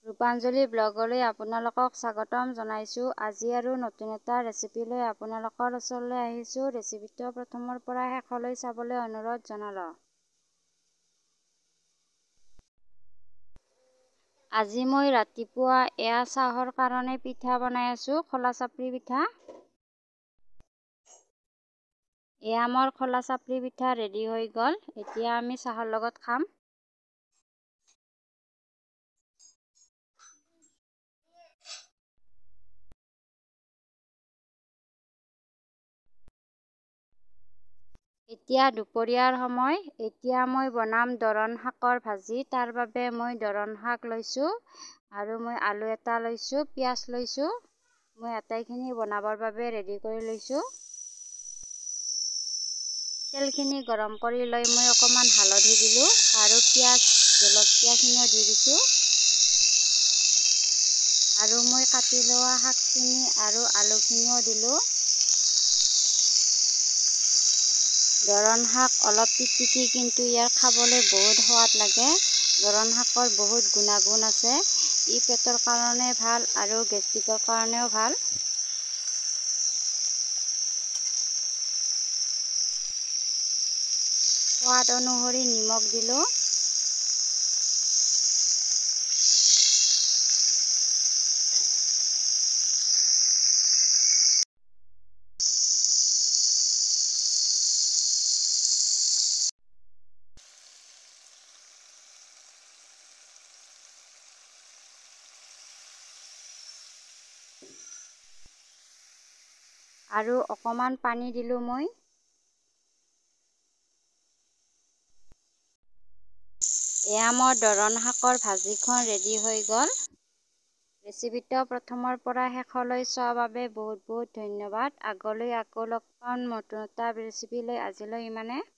ৰূপাঞ্জলি ব্লগলৈ আপোনালোকক স্বাগতম জনাইছোঁ। আজি আৰু নতুন এটা ৰেচিপি লৈ আপোনালোকৰ ওচৰলৈ আহিছোঁ। ৰেচিপিটো প্ৰথমৰ পৰা শেষলৈ চাবলৈ অনুৰোধ জনালোঁ। আজি মই ৰাতিপুৱা এয়া চাহৰ কাৰণে পিঠা বনাই আছোঁ, খোলা চাপৰি পিঠা। এয়া মোৰ খোলা চাপৰি পিঠা ৰেডি হৈ গ'ল। এতিয়া আমি চাহৰ লগত খাম। এতিয়া দুপৰীয়াৰ সময়। এতিয়া মই বনাম দৰন শাকৰ ভাজি। তাৰ বাবে মই দৰন শাক লৈছোঁ আৰু মই আলু এটা লৈছোঁ, পিঁয়াজ লৈছোঁ। মই আটাইখিনি বনাবৰ বাবে ৰেডি কৰি লৈছোঁ। তেলখিনি গৰম কৰি লৈ মই অকণমান হালধি দিলোঁ আৰু পিঁয়াজ জলকীয়াখিনিও দি দিছোঁ। আৰু মই কাটি লোৱা শাকখিনি আৰু আলুখিনিও দিলোঁ। দৰন শাক অলপ তিতিকি কিন্তু ইয়াৰ খাবলৈ বহুত সোৱাদ লাগে। দৰন শাকৰ বহুত গুণাগুণ আছে। ই পেটৰ কাৰণে ভাল আৰু গেষ্ট্ৰিকৰ কাৰণেও ভাল। সোৱাদ অনুসৰি নিমখ দিলোঁ। আৰু অকণমান পানী দিলোঁ মই। এয়া মোৰ দৰন শাকৰ ভাজিখন ৰেডি হৈ গ'ল। ৰেচিপিটো প্ৰথমৰ পৰা শেষলৈ চোৱাৰ বাবে বহুত বহুত ধন্যবাদ। আগলৈ আকৌ লগ পাম নতুন এটা ৰেচিপি লৈ। আজিলৈ ইমানে।